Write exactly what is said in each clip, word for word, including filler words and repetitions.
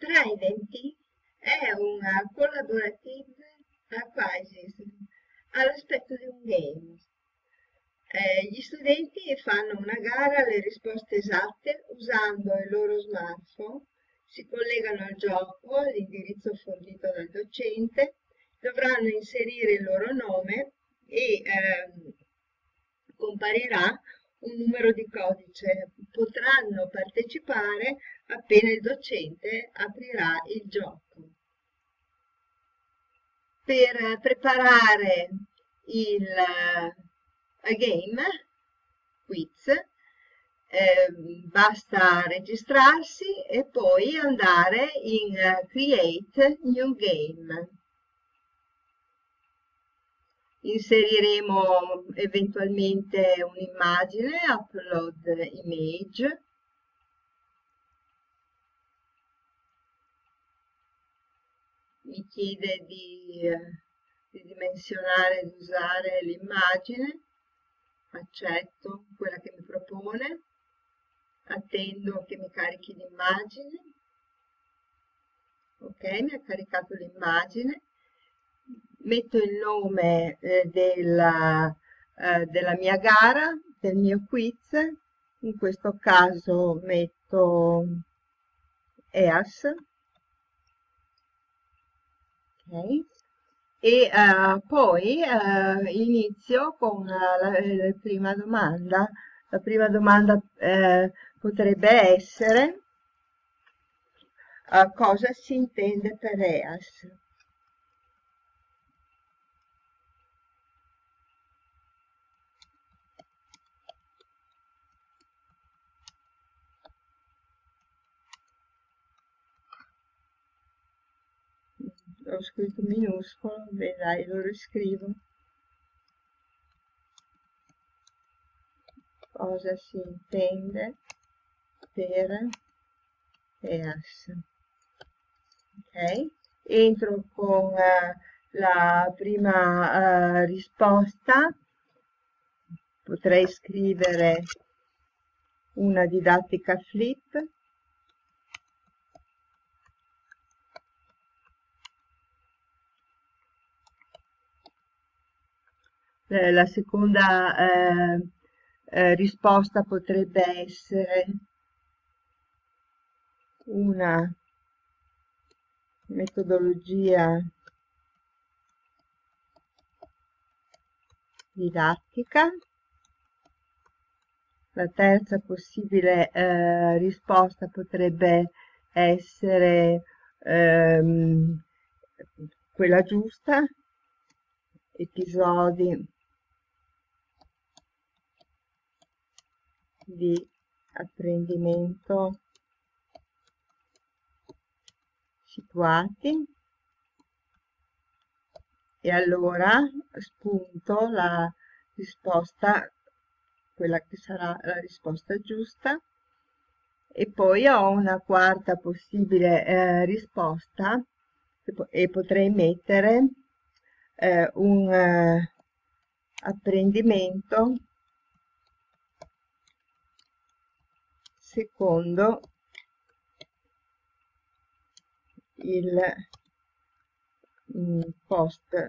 Trident è una collaborative quiz all'aspetto di un game. Eh, gli studenti fanno una gara alle risposte esatte usando il loro smartphone, si collegano al gioco all'indirizzo fornito dal docente, dovranno inserire il loro nome e ehm, comparirà un numero di codice. Potranno partecipare appena il docente aprirà il gioco. Per preparare il uh, game quiz eh, basta registrarsi e poi andare in uh, Create New Game. Inseriremo eventualmente un'immagine, upload image. Mi chiede di, di dimensionare, di usare l'immagine, accetto quella che mi propone, attendo che mi carichi l'immagine, ok, mi ha caricato l'immagine, metto il nome eh, della, eh, della mia gara, del mio quiz, in questo caso metto E A S. Okay. E uh, poi uh, inizio con la, la, la prima domanda. La prima domanda eh, potrebbe essere uh, cosa si intende per E A S? Ho scritto minuscolo, beh dai, lo riscrivo. Cosa si intende per E A S? Ok, entro con uh, la prima uh, risposta, potrei scrivere una didattica flip. Eh, la seconda eh, eh, risposta potrebbe essere una metodologia didattica. La terza possibile eh, risposta potrebbe essere ehm, quella giusta, episodi di apprendimento situati, e allora spunto la risposta, quella che sarà la risposta giusta, e poi ho una quarta possibile eh, risposta e potrei mettere eh, un eh, apprendimento secondo il mm, post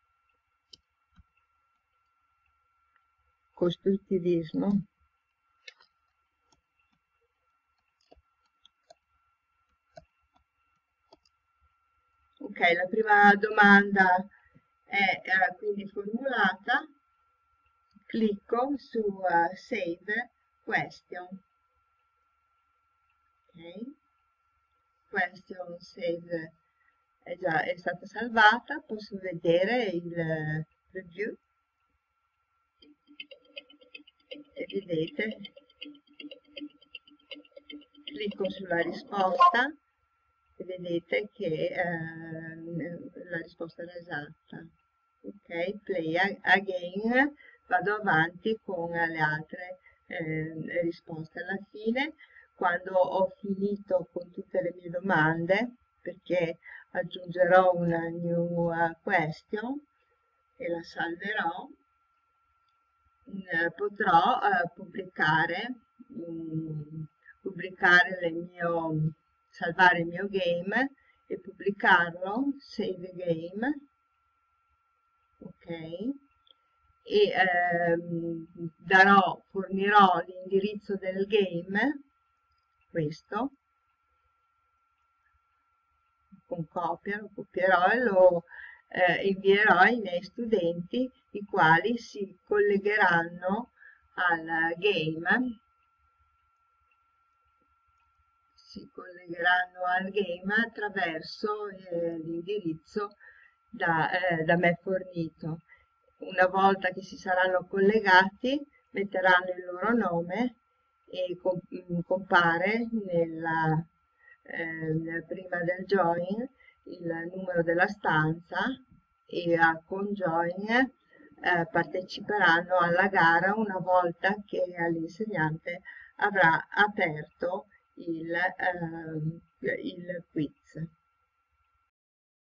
costruttivismo. Ok, la prima domanda è eh, quindi formulata, clicco su uh, Save Question. Ok, question save è già è stata salvata, posso vedere il uh, preview e vedete, clicco sulla risposta e vedete che eh, la risposta era esatta. Ok, play again, vado avanti con le altre eh, risposte. Alla fine, quando ho finito con tutte le mie domande, perché aggiungerò una new uh, question e la salverò, mh, potrò uh, pubblicare, mh, pubblicare le mie salvare il mio game e pubblicarlo, save game, ok, e ehm, darò, fornirò l'indirizzo del game, questo, con copia, lo copierò e lo eh, invierò ai miei studenti, i quali si collegheranno al game, si collegheranno al game attraverso eh, l'indirizzo da, eh, da me fornito. Una volta che si saranno collegati, metteranno il loro nome e compare nella, eh, prima del join il numero della stanza e a, con join eh, parteciperanno alla gara una volta che l'insegnante avrà aperto il, eh, il quiz.